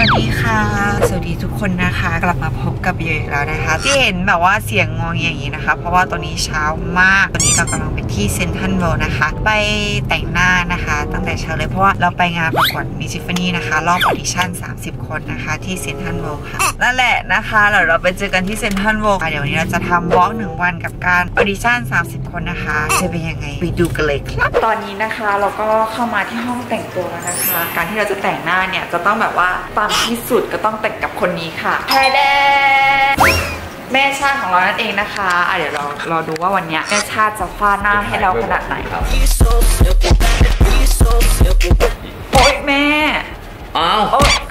วัสดีค่ะสวัสดีทุกคนนะคะกลับมาพบกับเยอีกแล้วนะคะที่เห็นแบบว่าเสียงงออย่างนี้นะคะเพราะว่าตอนนี้เช้ามากตอนนี้เรากำลังไปที่เซ็นทรัลเวิลด์นะคะไปแต่งหน้านะคะตั้งแต่เช้าเลยเพราะว่าเราไปงานประกวดมิสซิฟานี่นะคะรอบออดิชั่น30 คนนะคะที่เซ็นทรัลเวิลด์ค่ะนั่นแหละนะคะเราไปเจอกันที่เซ็นทรัลเวิลด์เดี๋ยววันนี้เราจะทำวอล์ก1 วันกับการออดิชั่น30 คนนะคะจะเป็นยังไงไปดูกันเลยครับตอนนี้นะคะเราก็เข้ามาที่ห้องแต่งตัวแล้วนะคะการที่เราจะแต่งหน้าเนี่ยจะต้องแบบว่าปังที่สุดก็ต้องแต่งกับคนนี้ค่ะแพรแดงแม่ชาติของเรานั่นเองนะคะเดี๋ยวเราดูว่าวันนี้แม่ชาติจะฟาดหน้าให้เราขนาดไหนโอ๊ยแม่อ้าวโอ๊ย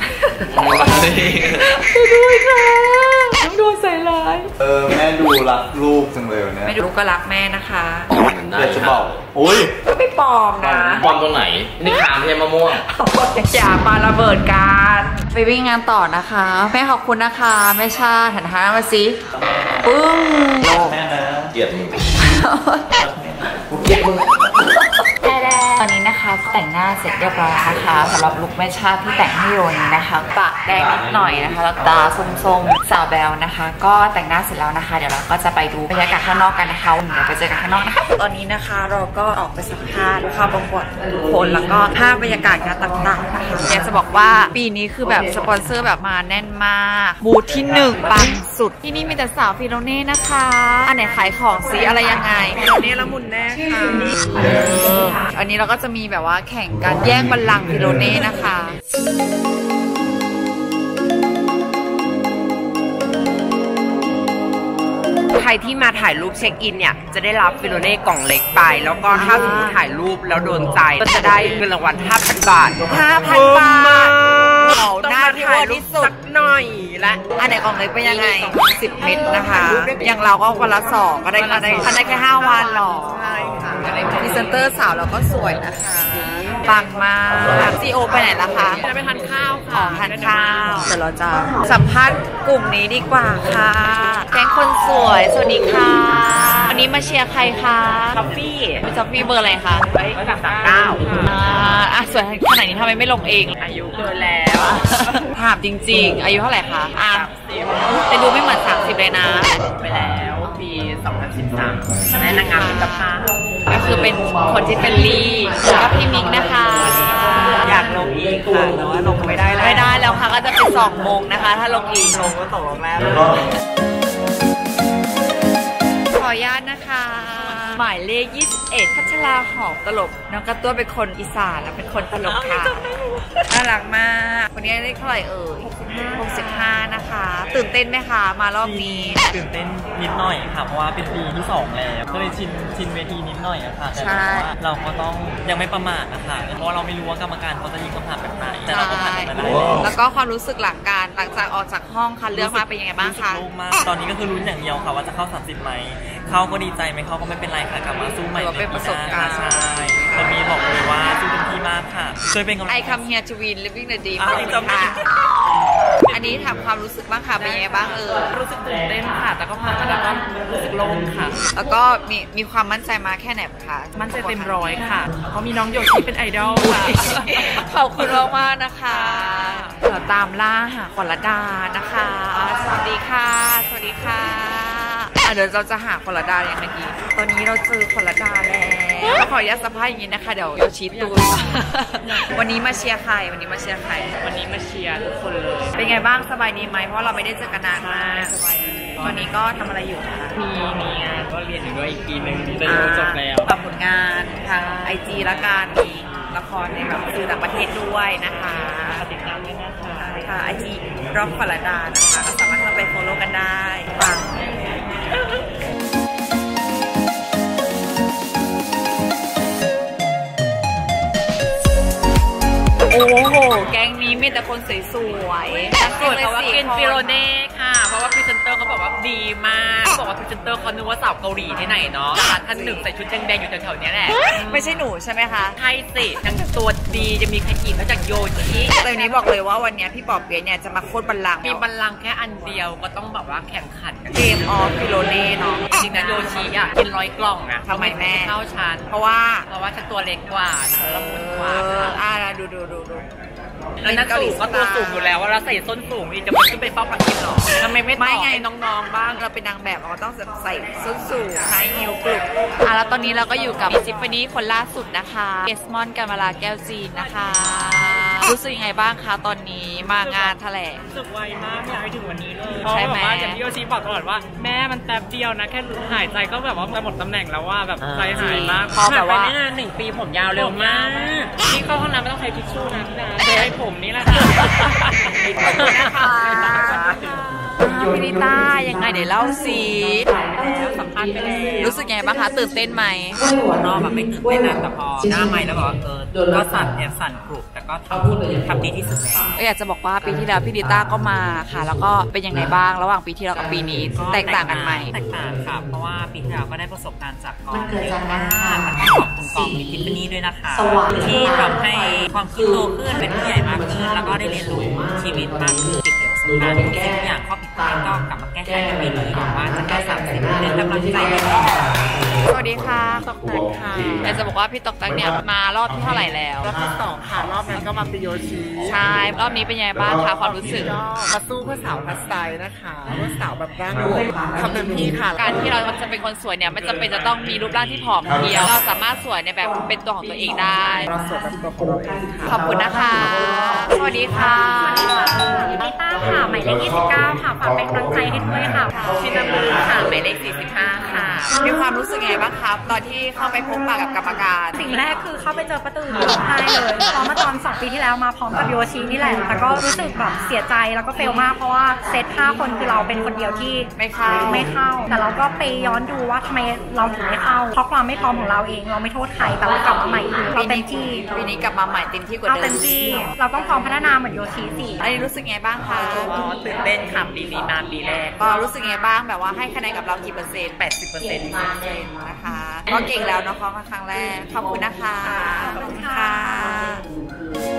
ด้วยค่ะน้ำโดนใส่ร้ายแม่ดูรักลูกจังเลยเนี่ยไม่ดูก็รักแม่นะคะอยากจะบอกอุ้ยก็ไม่ปลอมนะปลอมตรงไหนนี่ขามไม่ใช่มะม่วงอย่าปาระเบิดกันไปวิ่งงานต่อนะคะแม่ขอบคุณนะคะแม่ชาติหันหน้ามาสิปึ้งแม่นะเกลียดมึงตอนนี้นะคะแต่งหน้าเสร็จเรียบร้อยนะคะสำหรับลุคแม่ชาติที่แต่งให้โยนี้นะคะปากแดงนิดหน่อยนะคะแล้วตาส้มๆสาวแบลนะคะก็แต่งหน้าเสร็จแล้วนะคะเดี๋ยวเราก็จะไปดูบรรยากาศข้างนอกกันนะคะเดี๋ยวไปเจอกันข้างนอกนะคะตอนนี้นะคะเราก็ออกไปสัมภาษณ์เข้าประกวดทุกคนแล้วก็ภาพบรรยากาศงานต่างๆนะคะอยากจะบอกว่าปีนี้คือแบบสปอนเซอร์แบบมาแน่นมากบูธที่1ปังสุดที่นี่มีแต่สาวฟิโลเน่นะคะอันไหนขายของซิอะไรยังไงฟิโลเน่ละมุนแน่ค่ะอันนี้เราก็จะมีแบบว่าแข่งกันแย่งบัลลังก์ฟิโลเน่นะคะใครที่มาถ่ายรูปเช็คอินเนี่ยจะได้รับฟิโลเน่กล่องเล็กไปแล้วก็ถ้าสมมติถ่ายรูปแล้วโดนใจก็จะได้เงินรางวัล 5,000 บาท 5,000 บาทต้องมาถ่ายรูปสักหน่อยและอันไหนกล่องเล็กเป็นยังไง10 เม็ดนะคะอย่างเราก็วันละ2ก็ได้แค่5 วันหรอใช่ค่ะพรีเซนเตอร์สาวเราก็สวยนะคะปังมากซีโอไปไหนล่ะคะจะไปทานข้าวค่ะทานข้าวเดี๋ยวเราจะสัมภาษณ์กลุ่มนี้ดีกว่าค่ะแก๊งคนสวยสวัสดีค่ะวันนี้มาเชียร์ใครคะท็อฟฟี่เบอร์อะไรคะ 39 สวยขนาดนี้ทำไมไม่ลงเองอายุเกินแล้วถามจริงๆอายุเท่าไหร่คะแต่ดูไม่เหมือน30เลยนะไปแล้วปี 2013ในนางงามมิตรภาพก็คือเป็นคนที่เป็นลี่แล้วก็พี่มิกนะคะอยากลงอีกค่ะแต่ว่าลงไม่ได้แล้วค่ะก็จะเป็น2 โมงนะคะถ้าลงอีกลงก็ตกลงแล้วขออนุญาตนะคะหมายเลข21พัชราหอมตลกน้องกระตัวเป็นคนอีสานและเป็นคนตลกค่ะน่ารักมากคนนี้ได้เท่าไหร่65นะคะตื่นเต้นไหมคะมารอบนี้ตื่นเต้นนิดหน่อยค่ะเพราะว่าเป็นปีที่2แล้วก็เลยชินเวทีนิดหน่อยอะค่ะแต่ว่าเราก็ต้องยังไม่ประมาทนะคะเพราะว่าเราไม่รู้ว่ากรรมการเขาจะยิงคำถามแบบไหนแต่เราก็ผ่านมาได้แล้วก็ความรู้สึกหลังจากออกจากห้องคัดเลือกมาเป็นยังไงบ้างคะโล่งมากตอนนี้ก็คือลุ้นอย่างเดียวค่ะว่าจะเข้า30ไหมเข้าก็ดีใจไม่เข้าก็ไม่เป็นไรค่ะกลับมาสู้ใหม่เป็นประสบการณ์ใช่แต่มีบอกเลยว่าสู้เต็มที่มากค่ะช่วยเป็นกำลังใจ I come here to win living the dream อันนี้ถามความรู้สึกบ้างค่ะเป็นยังไงบ้างรู้สึกตื่นเต้นค่ะแต่ก็ผ่านมาแล้วก็รู้สึกโล่งค่ะแล้วก็มีความมั่นใจมาแค่ไหนคะมั่นใจเต็ม100ค่ะเพราะมีน้องโยชิเป็นไอดอลค่ะขอบคุณมากๆนะคะเราตามล่าหาขวัญดานะคะสวัสดีค่ะเดี๋ยวเราจะหาขวัญดาอย่างไรดีตอนนี้เราเจอขวัญดาแล้วขออนุญาตสัมภาษณ์อย่างนี้นะคะเดี๋ยวโยชิตูนวันนี้มาเชียร์ใครวันนี้มาเชียร์ทุกคนเลยเป็นไงบ้างสบายดีไหมเพราะเราไม่ได้เจอกันนานมากสบายดีตอนนี้ก็ทำอะไรอยู่คะมีงานก็เรียนอยู่ด้วยอีกปีนึงจะจบแล้วปรับผลงานทาง IG และการมีละครในแบบสื่อต่างประเทศด้วยนะคะติดตามด้วยนะคะค่ะ IG ร็อกขวัญดานะคะก็สามารถเข้าไป follow กันได้ปังโอ้โหแก๊งนี้มีแต่คนสวยๆสวยเขาว่ากินฟิโลเน่ค่ะเพราะว่าพรีเซนเตอร์เขาบอกว่าดีมากบอกว่าพรีเซนเตอร์เขานึกว่าสาวเกาหลีที่ไหนเนาะท่านหนึ่งใส่ชุดแดงๆอยู่แถวๆนี้แหละไม่ใช่หนูใช่ไหมคะใช่สิทั้งตัวดีจะมีใครอีกนอกจากโยชิแต่วันนี้บอกเลยว่าวันนี้พี่ปอเปี๊ยะเนี่ยจะมาโค่นบัลลังก์มีบัลลังก์แค่อันเดียวก็ต้องแบบว่าแข่งขันเกมออฟฟิโลเน่เนาะจริงนะโยชิอ่ะกิน100 กล่องอ่ะทำไมแม่เข้าชั้นเพราะว่าฉันตัวเล็กกว่าละมุนกว่าดูแล้วนั่นสูงก็ตัวสูงอยู่แล้วว่าเราใส่ส้นสูงอีกจะขึ้นไปเฝ้าพักกินหรอทำไมไม่ต่อให้น้องๆบ้างเราเป็นนางแบบเราต้องใส่ส้นสูงไฮฮิลกลุ่มแล้วตอนนี้เราก็อยู่กับมิสซิฟฟานี่คนล่าสุดนะคะเอสมอนกันเวลาแก้วจีนนะคะรู้สึกยังไงบ้างคะตอนนี้มางานแถลงรู้สึกไวมากอยากให้ถึงวันนี้เลยใช่ไหมอย่างที่โยชิบอกตลอดว่าแม่มันแป๊บเดียวนะแค่หายใจก็แบบว่าจะหมดตำแหน่งแล้วว่าแบบใจหายมากพอแบบว่าไม่นาน1 ปีผมยาวเร็วมากที่เข้าห้องน้ำไม่ต้องใช้ทิชชู่นะพี่นะใช้ผมนี่แหละค่ะพี่นิต้ายังไงเดี๋ยวเล่าสิสัมภาษณ์ไปแล้วรู้สึกยังไงบ้างคะตื่นเต้นไหมนอกแบบไม่ตื่นเต้นนะแต่พอหน้าไมค์แล้วบอกว่าก็สั่นแอบสั่นกรุบแต่ก็ทำดีที่สุดแล้วอยากจะบอกว่าปีที่แล้วพี่นิต้าก็มาค่ะ แล้วก็เป็นยังไงบ้างระหว่างปีที่แล้วกับปีนี้แตกต่างกันไหมแตกต่างค่ะเพราะว่าปีที่แล้วก็ได้ประสบการณ์จากกองเยอะมากแล้วก็ขอบคุณกองมิสซิฟฟานี่ด้วยนะคะที่ทำให้ความคิดโตขึ้นเป็นผู้ใหญ่มากขึ้นแล้วก็ได้เรียนรู้ชีวิตมากขึ้นเกี่ยวกับประสบการณ์ทุกสิ่งทุกอย่างข้อผิดพลาดก็กลับมาแก้ไขในปีนี้หวังว่าจะแก้30เป็นกำลังใจให้สวัสดีค่ะตอกตักค่ะอยากจะบอกว่าพี่ตอกตักเนี่ยมารอบที่เท่าไหร่แล้วรอบที่2ค่ะรอบนั้นก็มาปิโยชิใช่รอบนี้เป็นยังไงบ้างคะความรู้สึกมาสู้เพื่อสาวพัสไซนะคะเพื่อสาวแบบร่างรวมทำเต็มที่ค่ะการที่เราจะเป็นคนสวยเนี่ยไม่จำเป็นจะต้องมีรูปร่างที่ผอมเพรียวเราสามารถสวยในแบบเป็นตัวของตัวเองได้เราสวยแบบตัวของเราเองค่ะขอบคุณนะคะ สวัสดีค่ะนิต้าค่ะหมายเลข29ค่ะฝากเป็นกำลังใจให้ด้วยค่ะชินามือค่ะหมายเลข45ค่ะมีความรู้สึกไงบ้างครับตอนที่เข้าไปพบปะกับกรรมการสิ่งแรกคือเข้าไปเจอประตูร้องไห้เลยเพราะเมื่อตอน2 ปีที่แล้วมาพร้อมกับโยชินี่แหละแต่ก็รู้สึกแบบเสียใจแล้วก็เฟลมากเพราะว่าเซต5 คนคือเราเป็นคนเดียวที่ไม่เข้าแต่เราก็ไปย้อนดูว่าทำไมเราถึงไม่เข้าเพราะความไม่พร้อมของเราเองเราไม่โทษใครแต่เรากลับมาใหม่เราเต็มที่ปีนี้กลับมาใหม่เต็มที่กว่าเราเดิเต็มมที่เราต้องพร้อมพัฒนาเหมือนโยชิสิอันนี้รู้สึกไงบ้างคะตื่นเต้นค่ะปีนี้มาปีแรกก็รู้สึกไงบ้างแบบว่าให้คะแนนกับเรากี่เปอร์เซ็นต์80%นะคะก็เก่งแล้วเนาะเขามาครั้งแรกขอบคุณนะคะขอบคุณค่ะ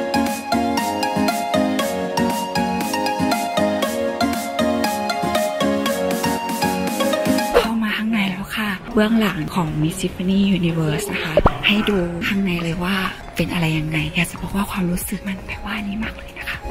เข้ามาข้างในแล้วค่ะเบื้องหลังของ Miss Tiffany Universe นะคะให้ดูข้างในเลยว่าเป็นอะไรยังไงอยากจะบอกว่าความรู้สึกมันแบบว่านี้มากเลยนะคะ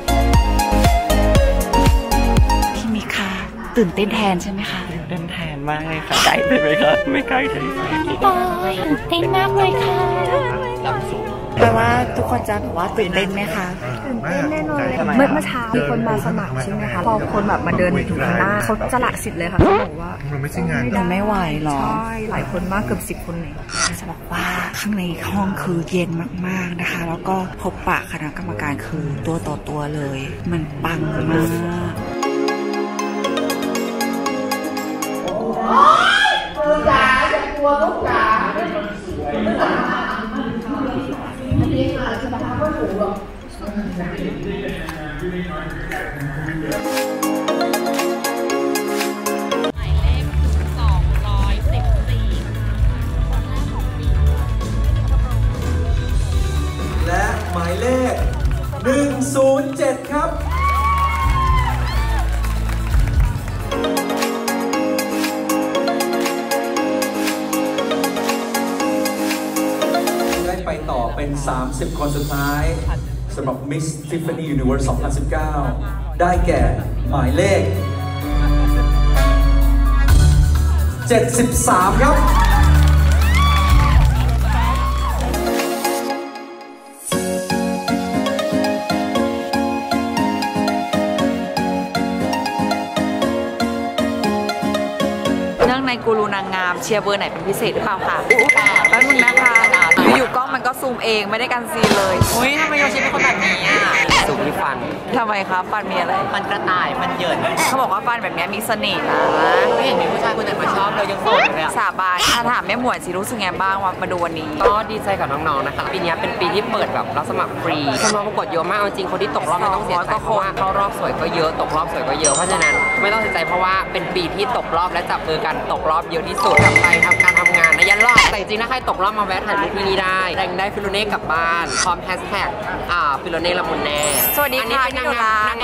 พี่มิค่ะตื่นเต้นแทนใช่ไหมคะเต้นแทนมากเลยค่ะไกลไปไหมครับไม่ไกลเลยปอยตื่นเต้นมากเลยค่ะแปลว่าทุกคนจะแบบว่าตื่นเต้นไหมคะตื่นเต้นแน่นอนเลยเมื่อเช้ามีคนมาสมัครใช่ไหมคะพอคนแบบมาเดินถึงหน้าเขาสละสิทธิ์เลยค่ะเขาบอกว่ามันไม่ใช่งานยังไม่ไหวหรอใช่หลายคนมากเกือบ10 คนเลยจะบอกว่าข้างในห้องคือเย็นมากๆนะคะ แล้วก็พบปะคณะกรรมการคือตัวต่อตัวเลย มันปังมากและหมายเลข 107 ครับ ได้ไปต่อเป็น 30 คนสุดท้ายสำหรับ Miss Tiffany Universe 2019 ได้แก่หมายเลข 73 ครับเนื่องในกูรูนางงามเชียร์เบอร์ไหนเป็นพิเศษหรือเปล่าคะแป๊บนึงนะคะอยู่ๆกล้องมันก็ซูมเองไม่ได้กันซีนเลยอุ้ยทำไมโยชิเป็นคนแบบนี้อ่ะสูงที่ฟันทำไมครับฟันมีอะไรมันกระต่ายมันเหยินเขาบอกว่าฟันแบบนี้มีเสน่ห์นะไม่เห็นมีผู้ชายคนไหนมาชอบเรายังโสดเลยอ่ะสาบานถามแม่หมวยสิรู้สึกไงบ้างว่ามาดูวันนี้ก็ดีใจกับน้องๆ นะคะปีนี้เป็นปีที่เปิดแบบรับสมัครฟรีคนมาประกวดเยอะมากเอาจริงคนที่ตกรอบไม่ต้องเสียใจเพราะว่าเข้ารอบสวยก็เยอะตกรอบสวยก็เยอะเพราะฉะนั้นไม่ต้องเสียใจเพราะว่าเป็นปีที่ตกรอบและจับมือกันตกรอบเยอะที่สุดกลับไปทำการทำงานนะยันรอบแต่จริงๆถ้าใครตกรอบมาแวะถ่ายรูปที่นี่ได้แรงได้ฟิโลเน่กลับบ้านพร้อมแฮชแท็กฟิโลเน่ละมุนแน่สวัสดีค่ะอันนี้พี่เป็นโดนางรางามวันนี้เข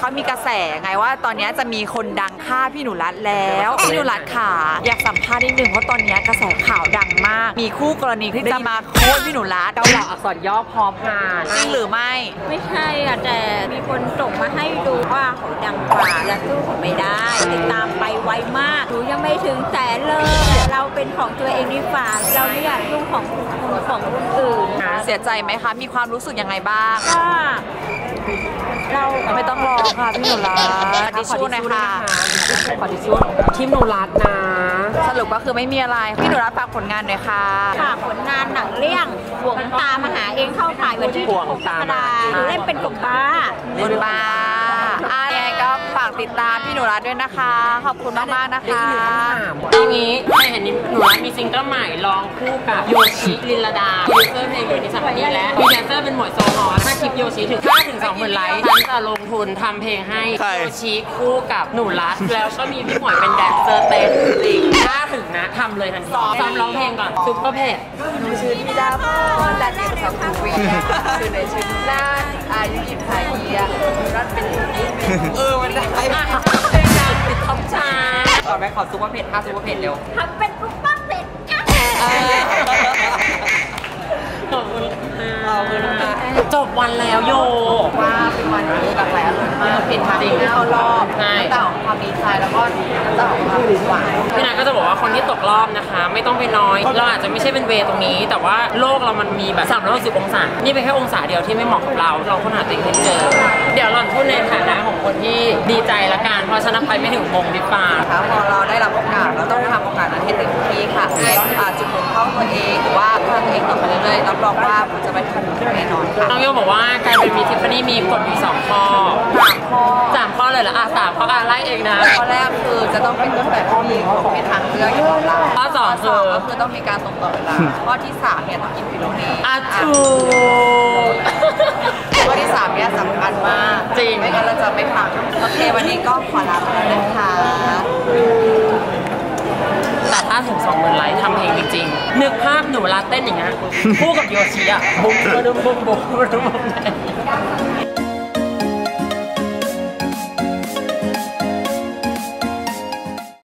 เขามีกระแสไงว่าตอนนี้จะมีคนดังฆ่าพี่หนูรัตแล้วพี่หนูรัตค่ะอยากสัมภาษณ์นิดนึงเพราะตอนนี้กระแสข่าวดังมากมีคู่กรณีที่จะมาโค่นพี่หนูรัตเกาเหลาอักษรย่อพอพานจริงหรือไม่ไม่ใช่อ่ะแต่มีคนส่งมาให้ดูว่าเขาดังกว่าและสู้เขาไม่ได้ติดตามไปไวมากหนูยังไม่ถึงแสนเลยเราเป็นของตัวเองดีกว่าเราไม่อยากยุ่งของคนอื่นเสียใจไหมคะมีความรู้สึกยังไงบ้างก็เราไม่ต้องรอค่ะพี่หนูรัตทิชชู่นะคะขอทิชชู่ทีมหนูรัตนะสรุปก็คือไม่มีอะไรพี่หนูรัตฝากผลงานหน่อยค่ะฝากผลงานหนังเรื่องห่วงตามหาเองเข้าถ่ายวันที่6 กรกฎาคมเล่นเป็นกบบ้าคุณบ้ายังไงก็ฝากติดตามพี่หนูรัตด้วยนะคะขอบคุณมากๆนะคะตรงนี้ไม่เห็นหนูรัตมีซิงเกิลใหม่ร้องคู่กับโยชิลินลดาโปรดิวเซอร์เพลงอยู่ในสัปดาห์นี้และมีแดนเซอร์เป็นหมวยโซฮอถ้าคลิปโยชิถึง 5-20,000 ไลค์ฉันจะลงทุนทำเพลงให้โยชิคู่กับหนูรัตแล้วก็มีพี่หมวยเป็นแดนเซอร์เต้นจริงถ้าถึงนะทำเลยทันทีซ้อมร้องเพลงก่อนซุปเปอร์เพจหนูชื่อธิดาพรดันเดียกับสาวคุยชื่อในชื่อน่าอายุ20 ปีรัตเป็นมันได้เพลงดังติดท็อปชาร์ตต่อไปขอซุปเปอร์เพจซุปเปอร์เพจเร็วทำเป็นปุ๊บปั๊บเสร็จขอบคุณค่ะจบวันแล้วโยว่าเป็นวันที่กาแฟอร่อยมากเป็นทั้งเข้ารอบน้ำตาของความดีใจแล้วก็น้ำตาของความหวานพี่นายก็จะบอกว่าคนที่ตกรอบนะคะไม่ต้องไปน้อยเราอาจจะไม่ใช่เป็นเวตรงนี้แต่ว่าโลกเรามันมีแบบ360 องศานี่เป็นแค่องศาเดียวที่ไม่เหมาะกับเราค้นหาตัวเองให้เจอเดี๋ยวหล่อนพูดในฐานะของคนที่ดีใจละกันเพราะฉันไปไม่ถึงมงดิฟ้าพอเราได้รับโอกาสเราต้องทำโอกาสนั้นให้เต็มที่ค่ะจุดมุ่งเป้าตัวเองหรือว่าเพื่อตัวเองต่อไปเรื่อยๆรับรองว่าจะไม่ทำแน่นอนค่ะน้องโยบอกว่าการเป็นมิสทิฟฟานี่มีกฎอยู่2 ข้อ3 ข้อเลยเหรอ3 ข้อไล่เองนะข้อแรกคือจะต้องเป็นต้นแบบที่มีเป็นทางเลือกอยู่กับเราข้อ2 คือต้องมีการตรงต่อเวลาข้อที่3เนี่ยต้องกินฟิโลเน่ถูกข้อที่3เนี่ยสำคัญมากจริงไม่งั้นเราจะไม่ฟังโอเควันนี้ก็ขอลาไปแล้วนะคะแต่ถ้าถึง 20,000 ไลค์ทำเพลงจริงๆนึกภาพหนูรัตเต้นอย่างเงี้ยคู่กับโยชิอ่ะบุ้มบุ้มบุ้มบุ้มบุ้ม